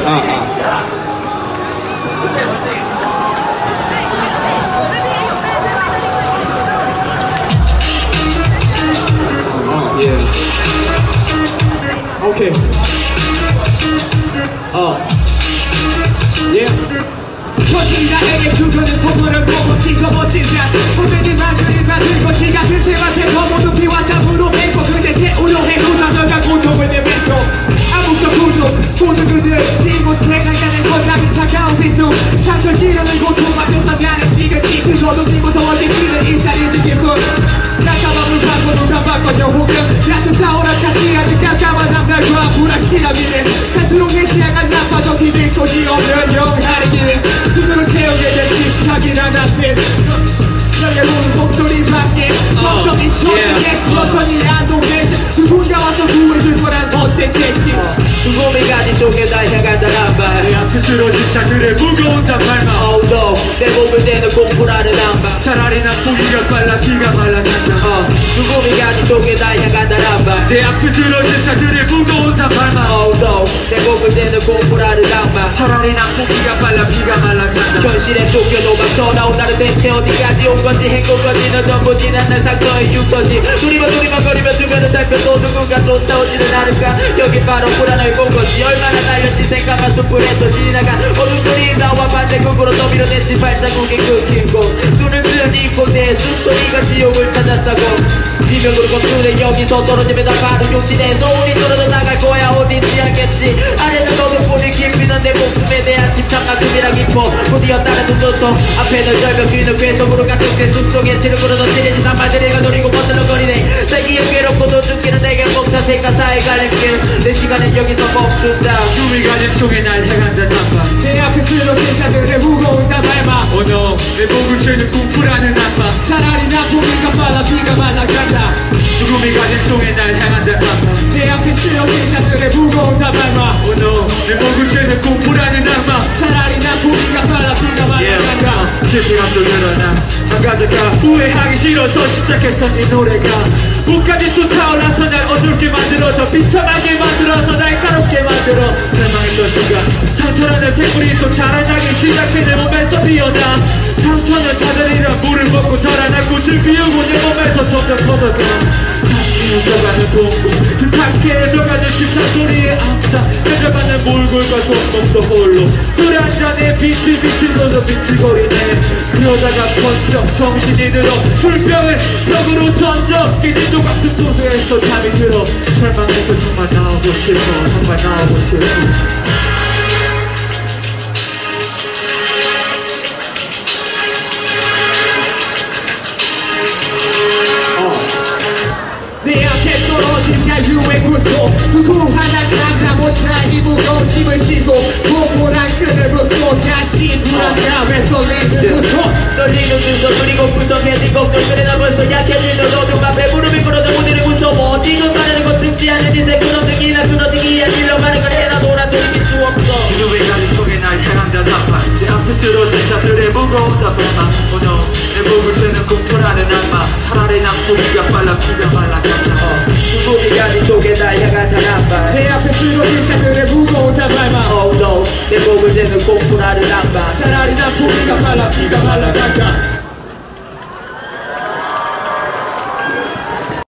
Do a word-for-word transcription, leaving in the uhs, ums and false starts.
아, 아. 어, 예. 오케이. 어. 예. 거친 자에게 주변의 선물을 보고 찍어 멋진 자 후배들 만들이 만들 것이 같은 쇠밭에 더 모두 비와 땀으로 맺고 근데 제우로 해고자들과 고통을 내뱉고 아무적 구조 모든 그들 찌고 생각하는 건담이 차가운 비수 상처 찌르는 고통 앞에서 나는 지긋지 그거도 네 무서워진 지는 일자리 지킬 뿐 낙가방을 바꿔 눈감 바꿔요 혹은 야초 차오라 같이 하는 깜깜한 남달과 불확실한 미래 갈수록 내 시야가 나빠져 뒤질 곳이 없는 영하는 길 스스로 채우게 된 집착이란 앞에 너의 우는 목소리 밖에 천천히 천천히 천천히 안동되지 누군가 와서 구해줄 거란 어때 택기 죽음이 가진 쪽에 날 향한다란 말 내 앞에 쓰러진 자들의 무거운 단말만 Oh no 내 몸을 대는 공포라는 안방 차라리 난 포기가 빨라 피가 말라간다 어, 죽음이 가진 쪽에 날 향한다란 말 내 앞에 쓰러진 자들의 무거운 단말만 Oh no 내 몸을 대는 공포라는 안방 차라리 난 포기가 빨라 피가 말라간다 현실에 쫓겨도 막 전화온 나를 대체 어디까지 온 건지 행운 건지 넌 전부 지난 날 상처의 육건지 두리번 두리번 거리며 주변을 살펴도 누군가 쫓아오지는 않을까 여기 바로 불안을 본 건지 얼마나 날렸지 생각만 숯불에서 지나가 어둠들이 나와 반대국으로 더 밀어냈지 발자국이 끊긴 곳 눈을 뜬 이곳에 숨소리가 지옥을 찾았다고 비명으로 검수는 여기서 떨어지면 나 바로 용신에 소운이 떨어져 나갈 거야 어딘지 알겠지 아래는 너도 보니 깊이는 내 목숨에 대한 집착만큼이라 깊어 곧이어 다른 눈도통 앞에는 절벽 뒤는 괴속으로 가득해 숲속에 지름으로 더 친해진 산발들이가 노리고 버슬러거리네 자기의 괴롭고도 죽기는 내게 멈춰 생각사에 갈림길 내 시간은 여기서 멈춘다 숨이 가진 총에 날 향한다 단말 내 앞에 쓰러진 자들의 무거운 단말만 Oh no 내 목을 죄는 꿈꾸라는 안방 차라리 나 포기가 빨라 피가 말라간다 죽음이 가진 총에 날 향한다 단말 내 앞에 쓰러진 자들의 무거운 단말만 Oh no 내 목을 죄는 꿈꾸라는 안방 차라리 나 포기가 빨라 피가 말라간다 실패감 또 늘어나 안 가져가 후회하기 싫어서 시작했던 이 노래가 목까지 쫓아올라서 날 어둡게 만들어서 비참하게 만들어서 날카롭게 만들어 절망했던 순간 상처라는 생물이 또 자라나기 시작해 내 몸에서 피어나 상처는 자들이란 물을 먹고 자라날 꽃을 피우고 내 몸에서 점점 커져가 탁해져가는 공부 탁해져가는 심장 소리에 항상 해져가는 몰골과 손목도 홀로 술 한잔에 빛이 비틀어도 비치거리네 그러다가 번쩍 정신이 들어 술병을 벽으로 던져 깨진 조각들 소수에서 잠이 들어 절망해서 정말 나오고 싶어 정말 나오고 싶어 내 앞에 떨어진 자유의 구속 누구 하나 감당 못한 이 무거운 짐을 지고 고고란 끈을 묶고 다시 불안감에 떨리는 구속 떨리는 눈썹 그리고 구석해진 걱정들에 나 벌써 약해지는 어둠 앞에 무릎이 꿇어져 무디를 무서워 지금 가는 것 듣지 않는 인생 끊어지기나 끊어지기야 밀려가는 걸 해놔도 난 돌이킬 수 없어 지금의 가진 속에 날 향한다 단말 내 앞에 쓰러진 자들의 무거운 단말만 Oh no 내 목을 죄는 꿈꾸라는 안마 차라리 난 포기가 빨라 피가 말라간다 죽음이 가진 쪽에 날 향한 단말 내 앞에 쓰러진 자들의 무거운 단말만 Oh no 내 목을 대는 공포라는 안방 차라리 난 포기가 빨라 피가 말라간다